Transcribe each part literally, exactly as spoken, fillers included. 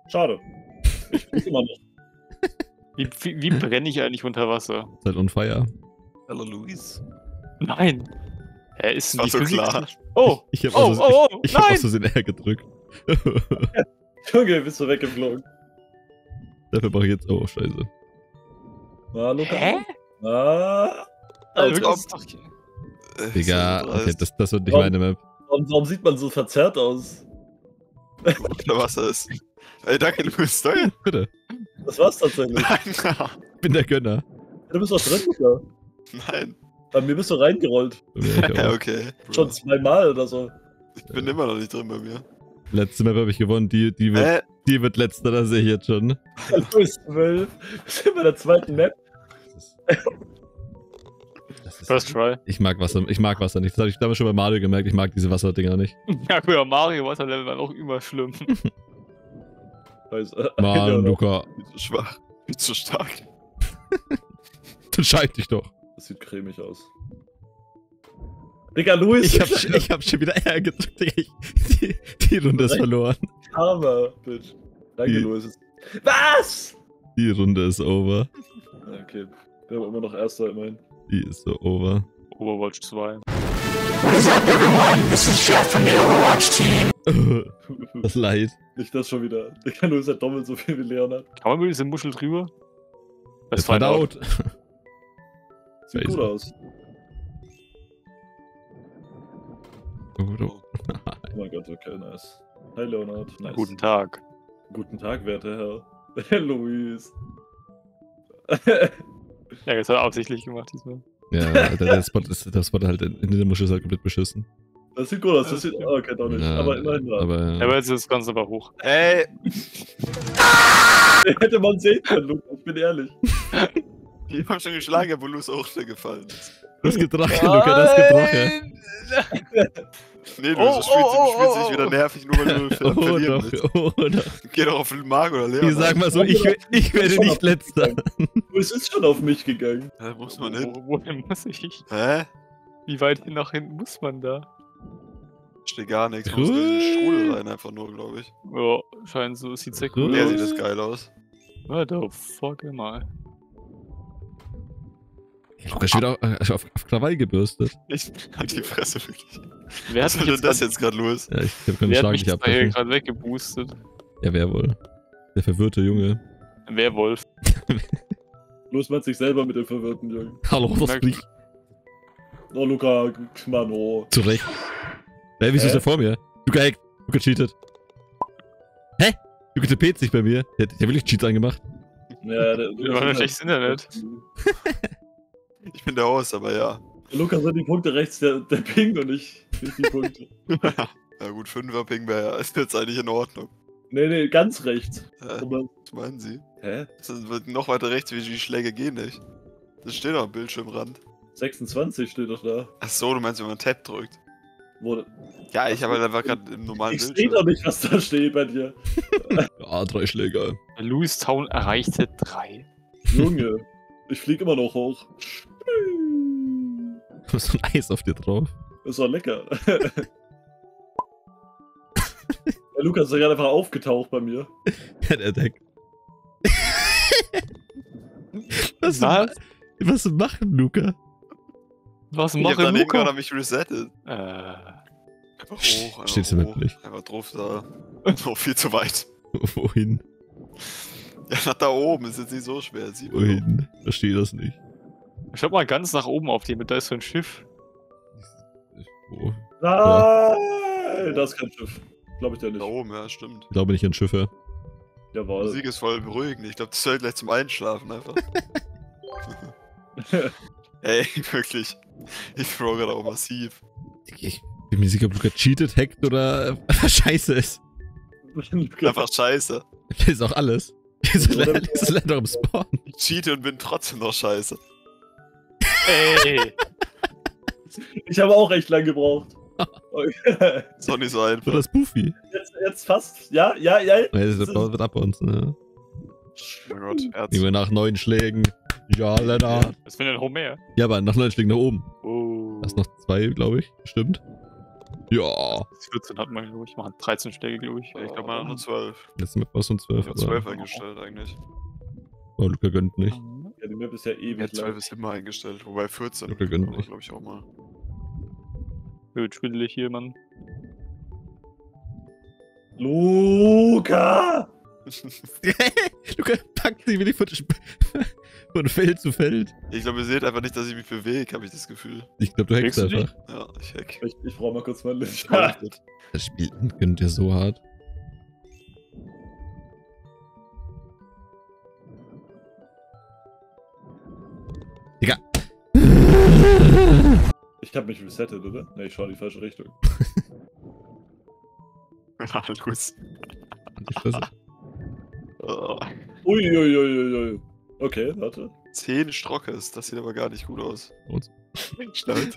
Schade. Ich fliege immer noch. Wie, wie, wie brenne ich eigentlich unter Wasser? Seid on fire. Hallo Luis. Nein. Hä, ist War die so Physik klar. nicht- Oh, Ich hab oh, aus, oh, oh, ich, ich hab nein! aus Versehen R gedrückt. Junge, bist du weggeflogen. Dafür mache ich jetzt. Oh, scheiße. Na, Luca. Hä? Ah. Also, Alter, das ist doch... Äh, Digga, so okay, dreist. das, das wird nicht Warum? meine Map. warum, warum sieht man so verzerrt aus? Unter Wasser ist. Ey, danke, Luis. Danke. Bitte. Das war's tatsächlich. Nein. Ich bin der Gönner. Du bist doch drin, Luca. Nein. Bei mir bist du reingerollt. Bei mir ich Ja, auch. okay. Schon zweimal oder so. Ich bin immer noch nicht drin bei mir. Letzte Map habe ich gewonnen. Die, die, wird, Äh, die wird letzter, das sehe ich jetzt schon. Du bist zwölf. Wir sind bei der zweiten Map. Das ist, das ist, First try. ich mag Wasser. Ich mag Wasser nicht. Das habe ich damals schon bei Mario gemerkt. Ich mag diese Wasserdinger nicht. Ja, gut, ja, Mario Wasserlevel war noch immer schlimm. Scheiße. Mann, Luca. viel zu schwach. Viel zu stark. Dann scheid dich doch. Das sieht cremig aus. Digga, Luis. Ich hab, sch- ich hab schon wieder R gedrückt. Digga. Ich, die, die Runde ist verloren. Hammer, Bitch. Danke, Die- Luis. Was? Die Runde ist over. Okay. Wir haben immer noch Erster immerhin. Die ist so over. Overwatch zwei. Das Leid. Nicht das schon wieder. Digga, Luis hat doppelt so viel wie Leonard. Kann man mit diese Muschel drüber? Das war out. Sieht Crazy. gut aus. Oh, oh. Oh mein Gott, okay, nice. Hi, Leonard. Nice. Guten Tag. Guten Tag, werter Herr. Luis. Ja, das hat er absichtlich gemacht diesmal. Ja, der, der, Spot ist, der Spot halt in, in der Muschel ist halt komplett beschissen. Das sieht gut aus. Das sieht. Oh, okay, doch nicht. Ja, aber immerhin war. Aber, Ja, aber jetzt ist das Ganze aber hoch. Ey, Hätte man sehen können, Lukas. Ich bin ehrlich. ich hab schon geschlagen, wo Luis auch schnell gefallen ist. das gibt Drache, Luca, das gibt Drache. Nee, Luis, Oh, das spielt, oh, spielt oh, sich oh. wieder nervig, nur weil du ver Oh verlieren doch, willst. oh doch. Geh doch auf den Marc oder Leon. Ich sag mal so, ich, ich werde nicht letzter. Luis ist schon auf mich gegangen. Hä, muss man hin? Wo, wohin muss ich? Hä? Wie weit hin nach hinten muss man da? Steht gar nichts. Du musst in den Strudel rein, einfach nur, glaube ich. Ja, scheint so. Sieht sehr cool Der aus. sieht das geil aus. What the fuck am I? Luca ist wieder auf, auf, auf Krawall gebürstet. Ich halt die Fresse wirklich. Wer Was hat soll mich denn das grad- jetzt gerade, Luis? Ja, ich hab keinen Wer hat Schlag mich nicht jetzt da hier abgefangen. gerade weggeboostet? Ja, wer wohl? Der verwirrte Junge. Werwolf. Luis meint sich selber mit dem verwirrten Jungen. Hallo, was Merk- bricht? Oh, Luca, Mann, oh. Zurecht. Hä, wieso ist Hä? der vor mir? Luca hackt. Luca cheatet. Hä? Luca TP't sich bei mir. Der, der hat wirklich Cheats angemacht. Ja, der, Wir haben ein schlechtes Internet. Ich bin der Host, aber ja. Lukas sind die Punkte rechts, der, der Ping und nicht, nicht die Punkte. Ja gut, fünfer Ping wäre ist jetzt eigentlich in Ordnung. Nee, nee, ganz rechts. Hä? Aber, Was meinen Sie? hä? Das ist noch weiter rechts, wie die Schläge gehen nicht. Das steht doch am Bildschirmrand. sechsundzwanzig steht doch da. Ach so, du meinst, wenn man Tab drückt. Wo, Ja, ich habe halt einfach gerade im normalen ich sehe Bildschirm. doch nicht, was da steht bei dir. Ja, drei Schläger. Louis Town erreichte drei. Junge, ich flieg immer noch hoch. Du hast so ein Eis auf dir drauf. Ist doch lecker. Der Lukas ist ja gerade einfach aufgetaucht bei mir. Ja, der Deck. was, Was? was machen, Luca? Was Ich hab mache daneben gerade Luca? mich resettet. Äh, Einfach hoch, einfach Steht's im hoch. Map nicht? Einfach drauf da. Noch viel zu weit. Wohin? Ja, nach da oben ist jetzt nicht so schwer. Sieht man doch. Wohin? Verstehe das nicht. schau mal ganz nach oben auf die mit, da ist so ein Schiff. Wo? Nein, das ist kein Schiff. Glaube ich dir Da nicht. oben, ja, stimmt. Ich glaube nicht an Schiffe. Jawohl. Musik ist voll beruhigend. Ich glaube, das hört gleich zum Einschlafen einfach. Ey, wirklich. Ich throw gerade auch massiv. Ich bin mir sicher, ob Luca cheatet, hackt oder einfach scheiße ist. Einfach scheiße. Das ist auch alles. Das ist leider, das ist leider am Spawn. Ich cheate und bin trotzdem noch scheiße. Ey! Ich habe auch echt lang gebraucht. Okay. Ist doch nicht so So einfach. das Buffy. Jetzt, jetzt fast. Ja, ja, ja. Ja, das wird, wird ab uns, ne? Oh Gott, Herz. Junge, nach neun Schlägen. Ja, Lennart. Was findet Homer? Ja, aber nach neun Schlägen nach oben. Oh. Das noch zwei, glaube ich. Stimmt. Ja. vierzehn hat man, glaube ich. Man hat dreizehn Schläge, glaube ich. Ich glaube, man hat nur zwölf. Jetzt sind wir fast um zwölf. Ich habe zwölf eingestellt eigentlich. Oh, Luca gönnt nicht. Ja, die Map ist ja ewig Ja, zwölf lang. ist immer eingestellt. Wobei vierzehn. Luca gönnt nicht. glaube ich auch mal. Wird schwindelig hier, Mann. Luca! Luca packt sich wirklich von, von Feld zu Feld. Ich glaube, ihr seht einfach nicht, dass ich mich bewege, habe ich das Gefühl. Ich glaube, du hackst Hackst du einfach. Ja, ich hack. Ich, ich brauche mal kurz mein Licht. Das Spiel gönnt dir so hart. Digga. Ich hab mich resettet, oder? Ne, ich schau in die falsche Richtung. Los. Die Fresse. Oh. Uiuiuiui. Okay, warte. Zehn Strockes, das sieht aber gar nicht gut aus. Und? Schnallt.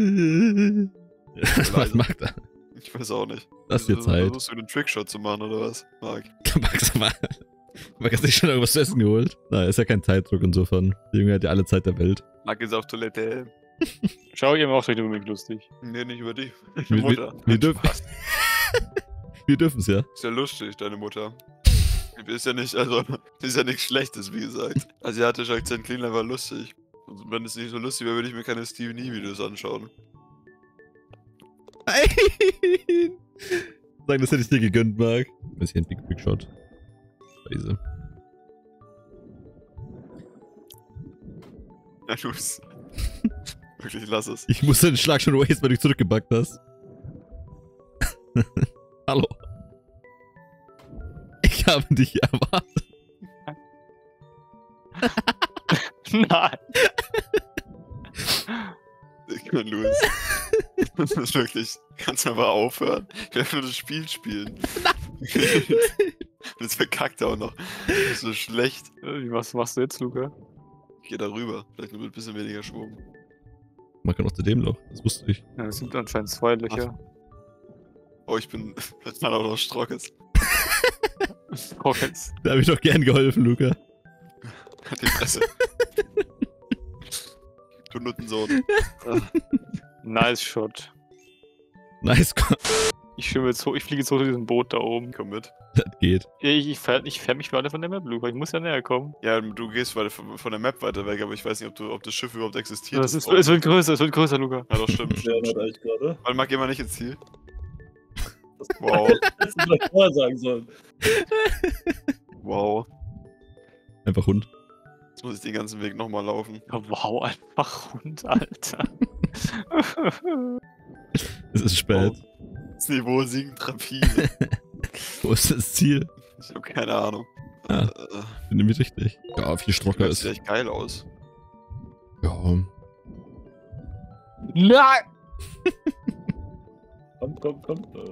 Was macht er? Ich weiß auch nicht. Lass dir Zeit. Versuchst du einen Trickshot zu machen, oder was, Marc? Max, mal. Marc hat sich schon irgendwas zu essen geholt. Na, ist ja kein Zeitdruck insofern. Der Junge hat ja alle Zeit der Welt. Marc ist auf Toilette. Schau, ihr macht euch nur über mich lustig. Nee, nicht über dich. Wir, Mutter. wir, wir dürfen wir dürfen's ja. Ist ja lustig, deine Mutter. Ist ja nicht, also, ist ja nichts Schlechtes, wie gesagt. Asiatischer Akzent klingt einfach lustig. Und wenn es nicht so lustig wäre, würde ich mir keine Stevie Nie-Videos anschauen. Nein! Sagen, das hätte ich dir gegönnt, Marc. Das ist hier ein Big Big Shot. Scheiße. Na los. Wirklich, lass es. Ich muss den Schlag schon waste, weil du dich zurückgebackt hast. Hallo. Ich habe dich erwartet. Nein! Ich kann Louis. Das ist wirklich. Kannst du einfach aufhören? Ich will einfach nur das Spiel spielen. Das verkackt er auch noch. Das ist so schlecht. Äh, Was machst du jetzt, Luca? Ich geh da rüber. Vielleicht nur mit ein bisschen weniger Schwung. Man kann auch zu dem Loch, das wusste ich. Ja, es sind anscheinend zwei Löcher. Oh, ich bin. Das war auch noch Strockes. Oh, jetzt. Da habe ich doch gern geholfen, Luca. Hat die Fresse. Du Nuttensohn. Nice Shot. Nice, Ich schwimme jetzt hoch, ich fliege jetzt hoch zu diesem Boot da oben. Komm mit. das geht. Ich, ich, fähr, ich fähr mich weiter von der Map, Luca. Ich muss ja näher kommen. Ja, du gehst weiter von von der Map weiter weg, aber ich weiß nicht, ob, du, ob das Schiff überhaupt existiert. Das ist, es wird größer, es wird größer, Luca. Ja, doch, stimmt. Der stimmt. hat eigentlich gerade. Weil Marc, geh mal nicht ins Ziel. Das Wow. hättest du vielleicht vorher sagen sollen. Wow. Einfach Hund. Jetzt muss ich den ganzen Weg nochmal laufen. Ja, wow, einfach Hund, Alter. Es ist spät. Das Niveau sinkt rapide. Wo ist das Ziel? Ich habe keine Ahnung. Ah. Äh, Bin nämlich richtig. Ja, viel Strocker das ist. sieht echt geil aus. Ja. Nein! Komm, komm, komm. Äh,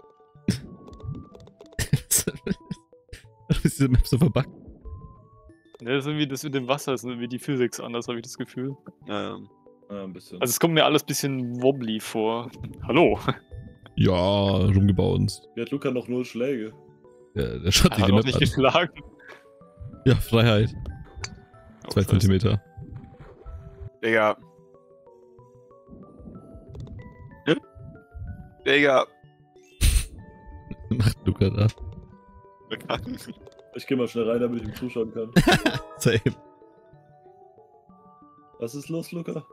Du bist diese Map so verbuggt. Ja, das ist irgendwie das mit dem Wasser, ist irgendwie die Physics anders, habe ich das Gefühl. Ja, ja, ein bisschen. Also es kommt mir alles ein bisschen wobbly vor. Hallo? Ja, rumgebounced. Wie hat Luca noch null Schläge? Der, der schaut Er sich hat die auch Map nicht an. geschlagen. Ja, Freiheit. Oh, Zwei scheiße. Zentimeter. Digga. Digga. Macht Luca da. Verkacken. Ich geh mal schnell rein, damit ich ihm zuschauen kann. Same. Was ist los, Luca?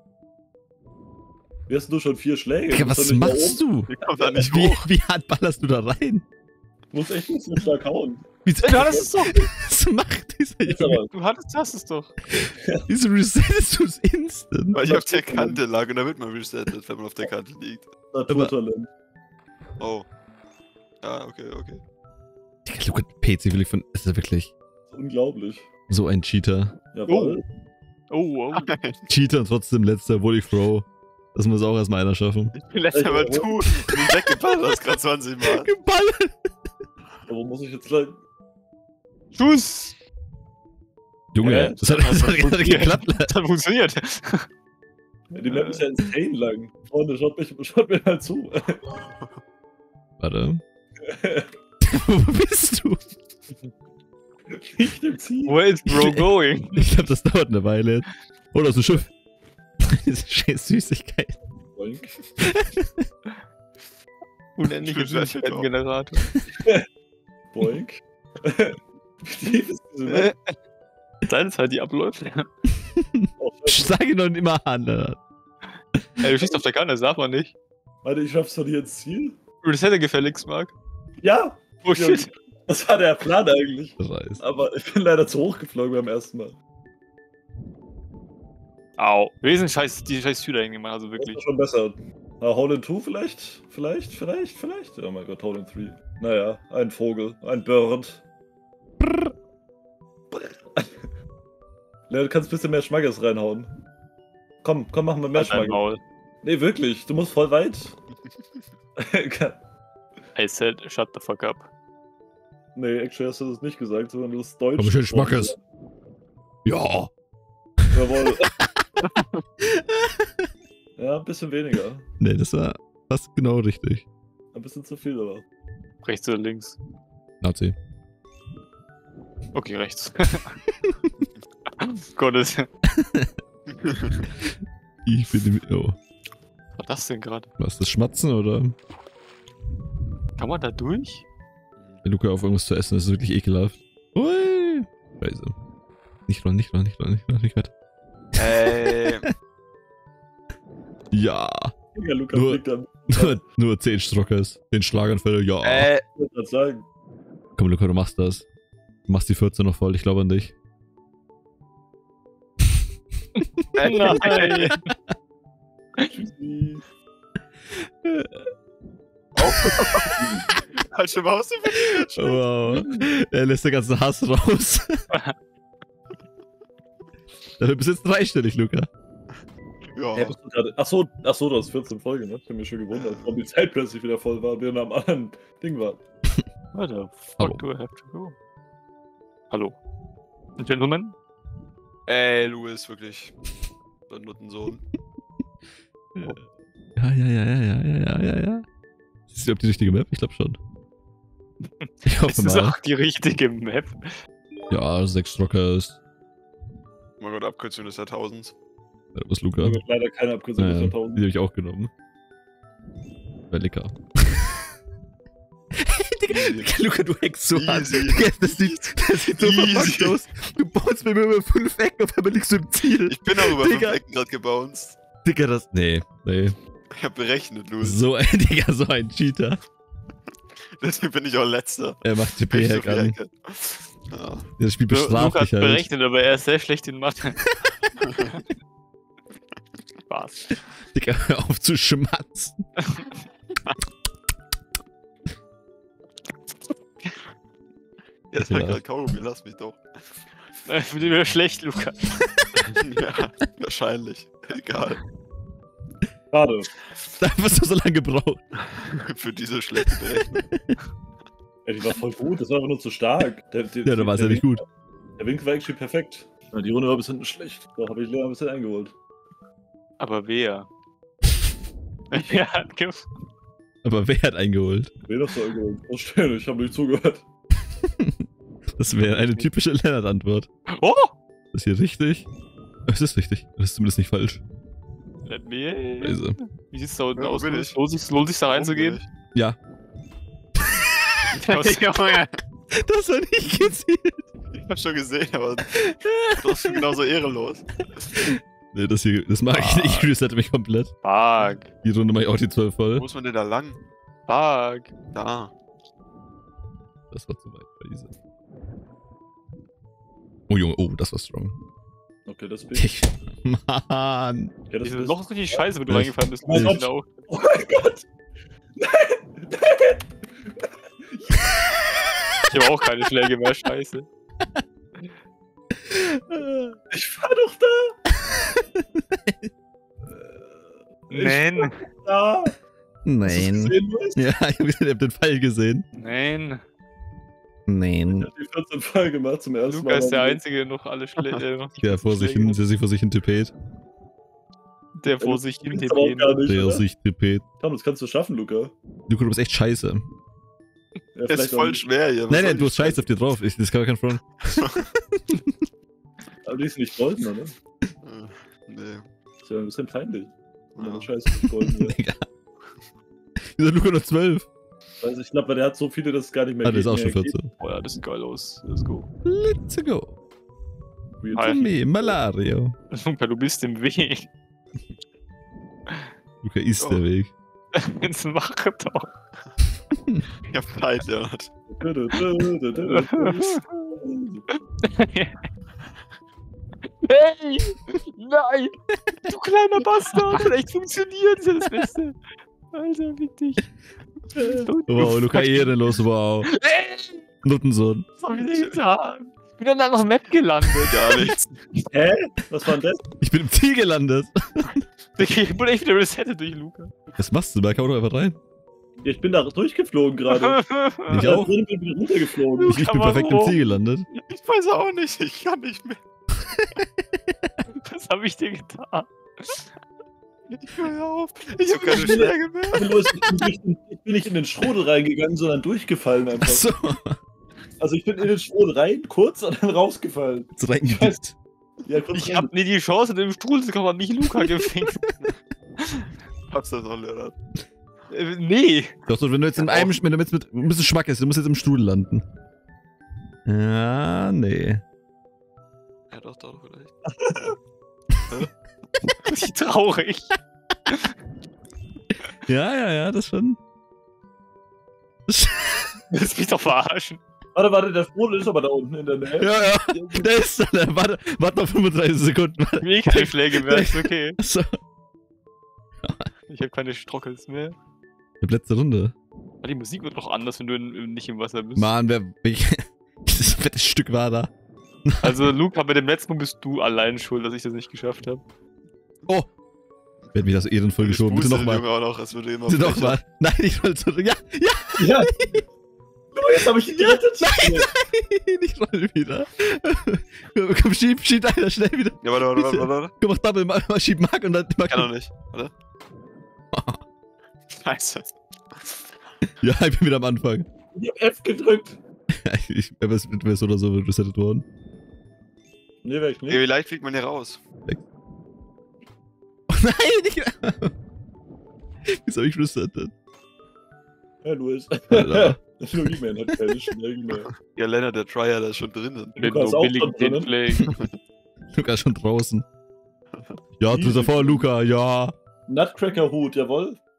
Wie hast du schon vier Schläge? Digga, Du musst was doch nicht da machst oben- du? Ich komm da nicht Wie, hoch. wie hart ballerst du da rein? Du musst echt nicht so stark hauen. Wieso, Du hattest es doch! was macht dieser Jetzt Junge? aber. Du hattest das es doch! Wieso resettest du es instant? Weil ich auf der Kante lag und da wird man resettet, wenn man auf der Kante liegt. Naturtalent. Oh. Ja, okay, okay. Digga, Luca, P C will ich von. Ist er wirklich Unglaublich. so ein Cheater? Jawohl. Oh, oh. Cheater und trotzdem letzter Woody Throw. Das muss auch erstmal einer schaffen. Ich bin letzter Aber Mal du, du weggeballert hast gerade zwanzig Mal. Geballert! Aber muss ich jetzt gleich. Schuss! Junge, Hä? das hat, das hat gerade geklappt. Das hat funktioniert. Die Map ist ja insane lang. Freunde, schaut, mich, schaut mir mal zu. Warte. Wo bist du? Nicht im Ziel. Where is bro going? Ich glaube, das dauert eine Weile jetzt. Oh, das ist ein Schiff. Diese scheiß Süßigkeit. Boink. Unendliche Generator. Boink. Wie tief ist diese Map? Das ist halt die Abläufe. Oh, Ich sage noch immer an. Alter. Ey, du schießt auf der Kanne, das darf man nicht. Warte, ich schaff's doch nicht ins Ziel. Das hätte gefälligst, Marc. Ja! Oh shit. Das war der Plan eigentlich. Scheiße. Aber ich bin leider zu hoch geflogen beim ersten Mal. Au. Wir sind scheiß, die scheiß Tür da hingemacht, also Das wirklich. war schon besser. Na, Hole in Two vielleicht? Vielleicht, vielleicht, vielleicht? Oh mein Gott, Hole in Three. Naja, ein Vogel, ein Bird. Brrr. Brrr. Ja, du kannst ein bisschen mehr Schmackes reinhauen. Komm, komm, machen wir mehr Halt dein Schmackes. Maul. Nee, wirklich, du musst voll weit. I said, shut the fuck up. Nee, actually hast du das nicht gesagt, sondern du hast Deutsch. Komm, schön Schmackes. Ja. Jawohl. Ja, ein bisschen weniger. Nee, das war fast genau richtig. Ein bisschen zu viel, aber. Rechts oder links? Nazi. Okay, rechts. Gottes. Ich bin im... Oh. Was war das denn gerade? Was, das Schmatzen oder? Kann man da durch? Wenn Luca auf irgendwas zu essen, das ist wirklich ekelhaft. Ui. Scheiße. Nicht rollen, nicht rollen, nicht rollen, nicht rollen, nicht weiter. Ey. Ja. Ja, Luca Nur- fliegt dann. Nur, nur zehn Strockers. zehn Schlaganfälle, ja. Äh. Ich wollte gerade sagen. Komm, Luca, du machst das. Du machst die vierzehn noch voll, ich glaube an dich. Nein. Tschüssi. Falsche Maus. Wow. Er lässt den ganzen Hass raus. Dafür bist du jetzt dreistellig, Luca. Ja. Hey, bist du gerade- ach so, ach so, du hast vierzehn Folgen, ne? Ich hab mich schon gewundert, warum die Zeit plötzlich wieder voll war, während am anderen Ding war. Where the Hallo. fuck do I have to go? Hallo. Gentlemen? Ey, Louis, wirklich. So ein Nuttensohn. Ja, ja, ja, ja, ja, ja, ja, ja, ja. Ist das überhaupt die richtige Map? Ich glaube schon. Ich Es hoffe ist mal. auch die richtige Map. Ja, sechs Strockers. Oh mein Gott, Abkürzung des Jahrtausends. Ja, was Luca? Da wird leider keine Abkürzung Ja, des ja, die Jahrtausends. habe ich auch genommen. War lecker. Easy. Luca, du hackst so hart. Easy. Das sieht, das sieht so Easy. verpackt aus. Du baust mir immer fünf Ecken, auf einmal liegst du im Ziel. Ich bin auch über fünf Digga. Ecken gerade gebounced. Digga, das... Nee, nee. Ich hab berechnet, Louis. So ein, Digga, so ein Cheater. Deswegen bin ich auch letzter. Er macht Wenn ich so T P-Hack viel an. hacke. Ja. Das Spiel Luca bestraft hat dich halt. berechnet, aber er ist sehr schlecht in Mathe. Spaß. Digga, hör auf zu schmatzen. Ja, das war Ja. gerade Kaugummi, lass mich doch. Für den wäre schlecht, Luca. Ja, wahrscheinlich. Egal. Schade. Dafür hast du so lange gebraucht. Für diese schlechte Berechnung. Ja, die war voll gut, das war aber nur zu stark. Der, der, Ja, da war es ja der nicht gut. Winkel- Der Winkel war actually perfekt. Ja, die Runde war bis hinten schlecht. Da habe ich Lea ein bisschen eingeholt. Aber wer? Ja, ge- Aber wer hat eingeholt? Wen hast du eingeholt? Oh, schön, ich habe nicht zugehört. Das wäre eine typische Lennart-Antwort. Oh! Ist hier richtig? Es ist richtig. Das ist zumindest nicht falsch. Let me. Also. Wie sieht's da unten Ja, wo aus? bin Lohnt ich? lohnt sich's, lohnt sich's da reinzugehen? Ja. Was? Junge. Das war nicht gezielt. Ich hab schon gesehen, aber du bist genauso ehrenlos. Nee, das hier, das mag ich nicht. Ich resette mich komplett. Fuck. Die Runde mache ich auch die zwölf voll. Wo muss man denn da lang? Fuck. Da. Das war zu weit. Scheiße. Oh Junge, oh, das war strong. Okay, das bin ich. Ich, Mann. Ja, das Dieses bist- Loch ist richtig scheiße, wenn du Ich- reingefallen bist. Mein Muss ich Gott. auch. Oh mein Gott! Ich habe auch keine Schläge mehr, scheiße. Ich war doch da! Ich Nein. Da! Hast du's Nein. gesehen, Luis? Ja, ich hab ich hab den Pfeil gesehen. Nein. Ich Nein. hab die vierzehn Fall gemacht zum ersten Luca Mal. ist der Einzige, der noch alle Schläge. Äh, noch die Der vor sich hin, Schläge- der sich vor sich hin tippet. Der vor sich hin Das aber auch gar nicht, Der oder? sich tippet. Komm, das kannst du schaffen, Luca. Luca, du bist echt scheiße. Ja, Das vielleicht ist auch voll nicht. schwer hier. Was Nein, soll nein, du ich- hast Scheiße auf dir drauf. Ich, das kann kein Front. Aber die ist nicht golden, oder? Äh, Nee. Ist ja ein bisschen peinlich. Wenn Ja. ja. Scheiße nicht golden wäre. Digga. Dieser Luca nur zwölf. Also ich glaube, der hat so viele, dass es gar nicht mehr Ah, der ist geht- auch schon mehr geht. vierzehn. Oh ja, das sieht geil aus. Let's go. Let's go. Weird. Hi. To me, Malario. Luca, du bist im Weg. Luca ist Oh. der Weg. Jetzt mach doch. Ich hab Zeit, Leonard. Hey! Nein! Du kleiner Bastard! Hat echt funktioniert! Das ist ja das Beste! Alter, fick dich! Wow, Luca ehrenlos, wow. Hey! Nuttensohn. Was hab ich denn getan? Ich bin in einer anderen Map gelandet! Gar nichts. Hä? Was war denn das? Ich bin im Ziel gelandet. Ich wurde echt wieder resettet durch Luca. Was machst du? Da kann man doch einfach rein. Ja, ich bin da durchgeflogen gerade. Ich Ja, auch. drin bin wieder runtergeflogen. Ich, ich bin perfekt im Ziel gelandet. Ich weiß auch nicht, ich kann nicht mehr. Was hab ich dir getan? Ich höre auf. Ich hab keine Schläge mehr. Ich bin los, ich bin nicht in- ich bin nicht in den Strudel reingegangen, sondern durchgefallen einfach. Achso. Also ich bin in den Strudel rein, kurz und dann rausgefallen. So reingedippt. Ja, kurz Ich rein. hab nie die Chance, in dem Strudel zu kommen, hat mich Luca gefickt. Hast du das auch, Leonard? Äh, nee. Doch, so, wenn du jetzt in einem, wenn du jetzt mit ein bisschen Schmack ist, du musst jetzt im Strudel landen. Ja, nee. Ja, doch, doch, vielleicht. Wie traurig. Ja, ja, ja, das schon. Das Willst mich doch verarschen. Warte, warte, der Strudel ist aber da unten in der Nähe. ja, ja. Der ist da. der- Warte, warte noch fünfunddreißig Sekunden. Mir keine Schläge mehr, ist okay. Achso. Ich hab keine Strockels mehr. Die letzte Runde. Aber die Musik wird doch anders, wenn du in, nicht im Wasser bist. Mann, wer. Ich, dieses fettes Stück war da. Also, Luca, bei dem letzten Mal bist du allein schuld, dass ich das nicht geschafft habe. Oh! Werd mich das ehrenvoll geschoben. Bitte nochmal. Junge auch noch, es würde immer Bitte frecher. nochmal. Nein, ich will zurück. Ja, ja, Ja. Guck, jetzt hab ich ihn gerettet. nein, nein, ich roll wieder. Komm, schieb, schieb einer schnell wieder. Ja, warte, warte, warte, warte, warte. Komm, mach Double, mach, mach, schieb Mark und dann Mark. Kann doch nicht. Warte. Scheiße. Ja, ich bin wieder am Anfang. Ich hab F gedrückt. Ich wäre es oder so resettet worden. Nee, wär ich nicht. Ey, wie leicht fliegt man hier raus? Oh nein, ich. Wieso hab ich resettet? Ja, Luis. Alter. Louis-Man hat keine Schläge mehr. Ja, Lennart, der Trier, der ist schon drinnen. Mit Luca ist no auch billigen schon drinnen. Tinplaying. Luca ist schon draußen. Ja, du davor, Luca, ja. Nutcracker-Hut, jawohl.